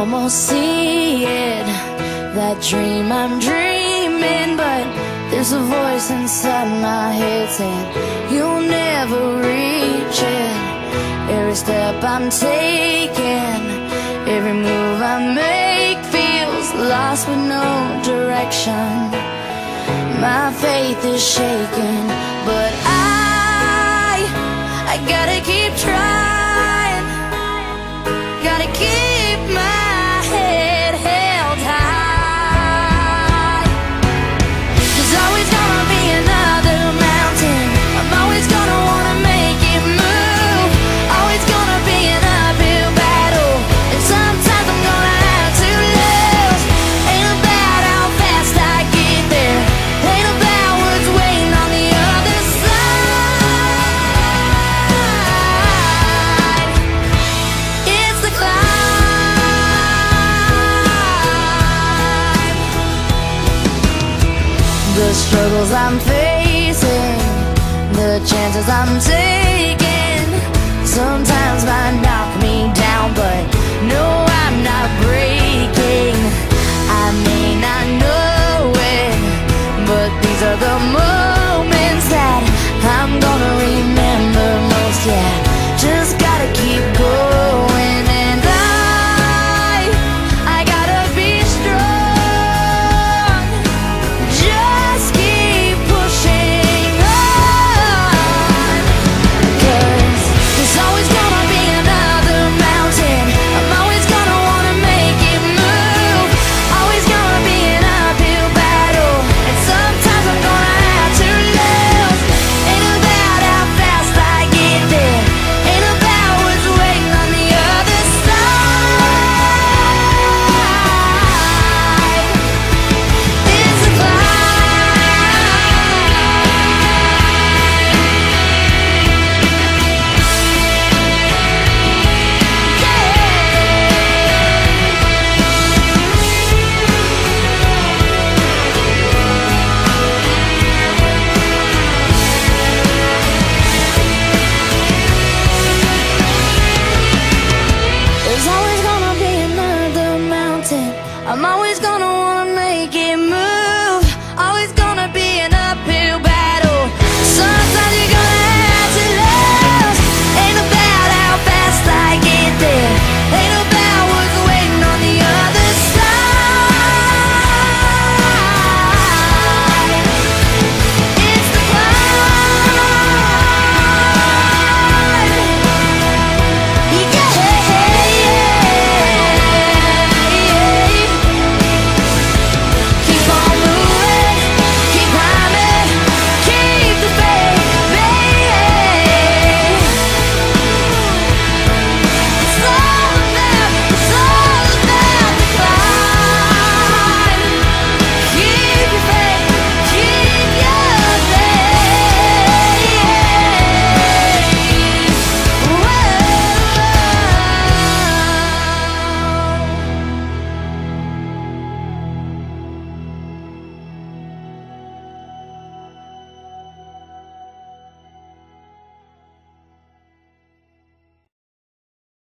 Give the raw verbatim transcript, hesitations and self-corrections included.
almost see it, that dream I'm dreaming, but there's a voice inside my head saying you'll never reach it. Every step I'm taking, every move I make feels lost with no direction. My faith is shaking, but I, I gotta keep trying, gotta keep my head held high. There's always gonna be another mountain, I'm always gonna wanna make it move. Always gonna be an uphill battle, and sometimes I'm gonna have to lose. Ain't about how fast I get there, ain't about what's waiting on the other side. It's the climb. The struggles I'm facing, the chances I'm taking,